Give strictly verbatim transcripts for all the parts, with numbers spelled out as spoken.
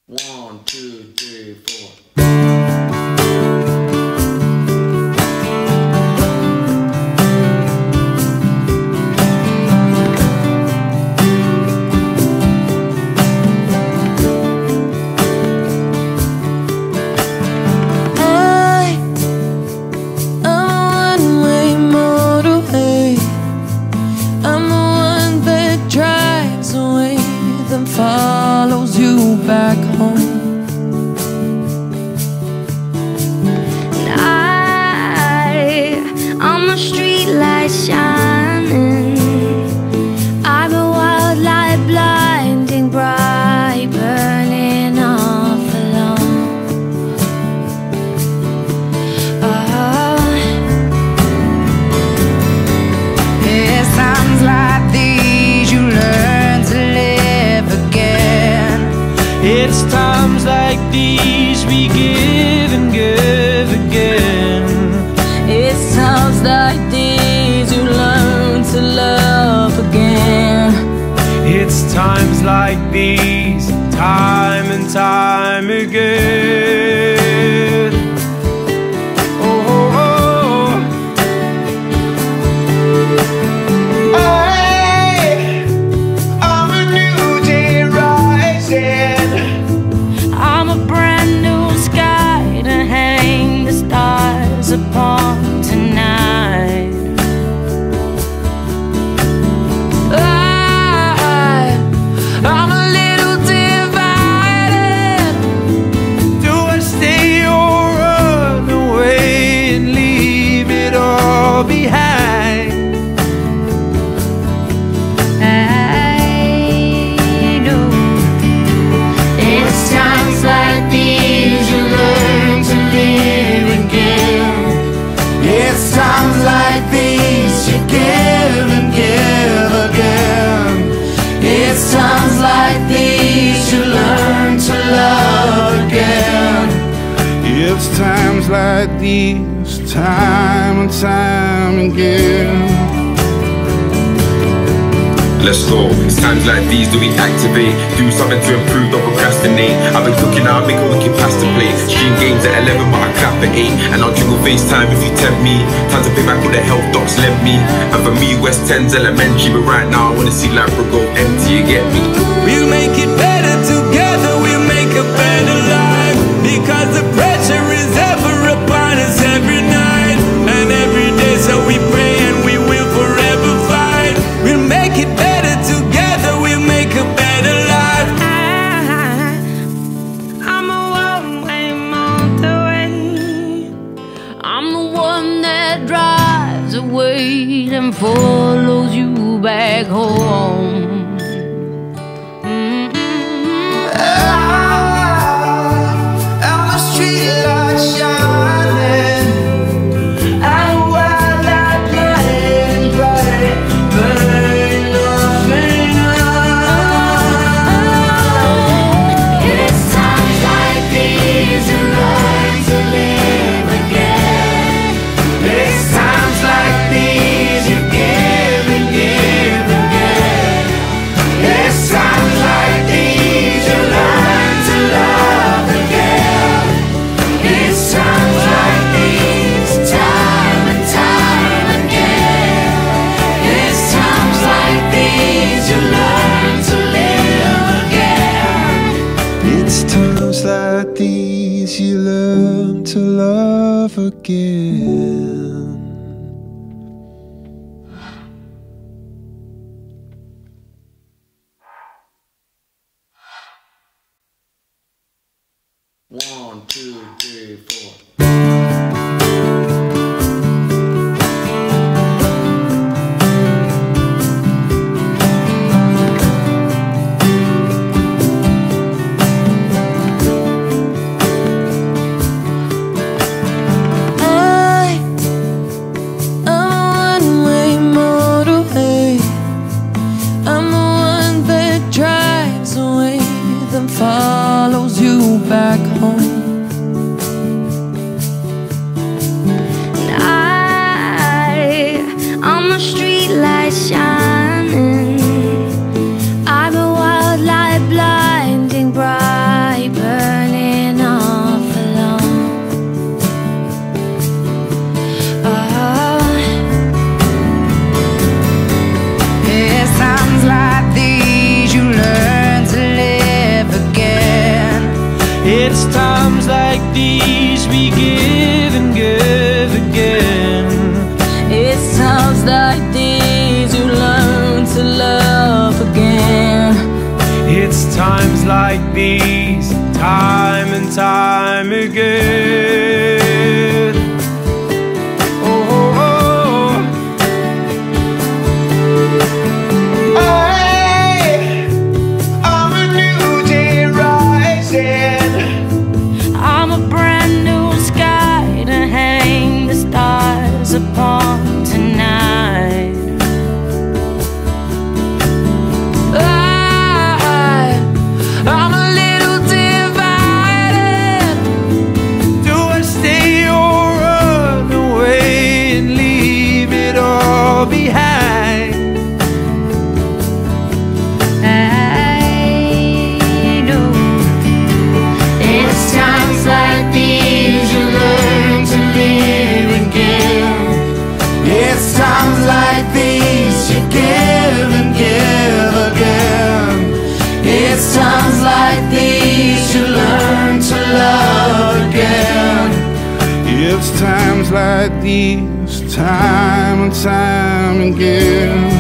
One, two, three, four. Follows you back home. And I, I'm a street light shining. I'm a wild light blinding bright, burning off alone. Oh, it sounds like these you learn to live again. It's times like these we give and give again. It's times like these you learn to love again. It's times like these, time and time again. Oh, oh, oh. I, I'm a new day rising. I'm a brand new sky to hang the stars upon tonight. I, I'm a little divided. Do I stay or run away and leave it all behind? I know it's times like these you learn to live again. It's times like these you give and give again. It's times like these you learn to love again. It's times like these, time and time again. Let's go. It's times like these that we activate. Do something to improve, don't procrastinate. I've been cooking now, make a wicked pasta plate. Stream games at eleven, but I clap at eight. And I'll jingle FaceTime if you tempt me. Time to pay back all the health docs lent me. And for me, West ten's elementary. But right now, I wanna see life go empty, you get me? We'll make it better together, we'll make a better life. Because the pressure is ever upon us every night and every day. So we pray and we will forever fight. We'll make it better together, we'll make a better life. I, I'm a one-way motorway. I'm the one that drives away and follows you back home. Times like these you learn to love again. One, two, three, four. Follows you back home. And I, I'm a street light shining. I'm a wild light blinding bright. It's times like these we give and give again. It's times like these you learn to love again. It's times like these, time and time again. Oh, oh, oh. I, I'm a new day rising. I'm a brand new sky to hang the stars upon tonight. I, I'm a little divided. Do I stay or run away and leave it all behind? I know it's times like these you learn to live again. It's times like these you give and give again. It's times like these you learn to love again. It's times like these, time and time again.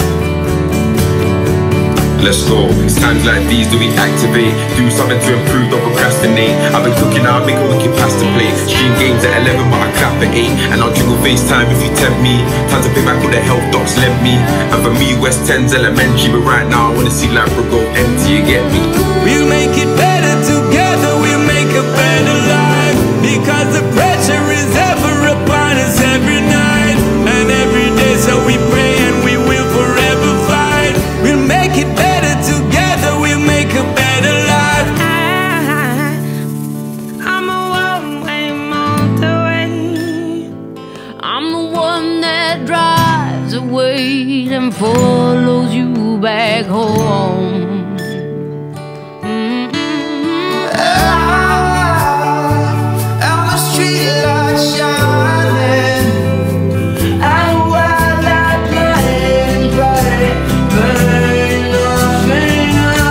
Let's go. It's times like these that we activate. Do something to improve, don't procrastinate. I've been cooking now, I make a wicked pasta plate. Stream games at eleven, but I clap at eight. And I'll jingle FaceTime if you tempt me. Time to pay back all the health docs lent me. And for me, West ten's elementary. But right now, I wanna see Labra go empty, you get me? We'll make it better together, we'll make a better life. Because the pressure is ever upon us every night and every day. So we pray and we will forever fight. We'll make it better together, we'll make a better life. I, I'm a one-way motorway. I'm the one that drives away and follows you back home. I'm a street light shining, I'm a wild light playing, playing, playing nothing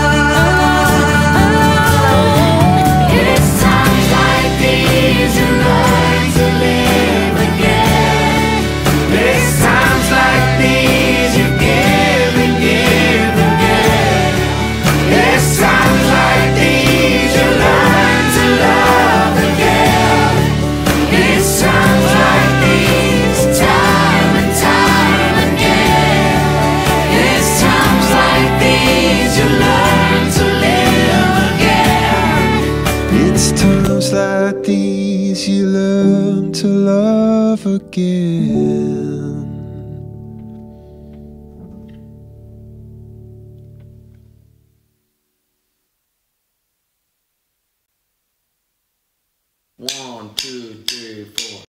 out. It's times like these you learn to live again. It's times like these you give and give again. It's times like these you learn to love again. It's times like these, time and time again. It's times like these you learn to live again. It's times like these you learn to love again. One, two, three, four.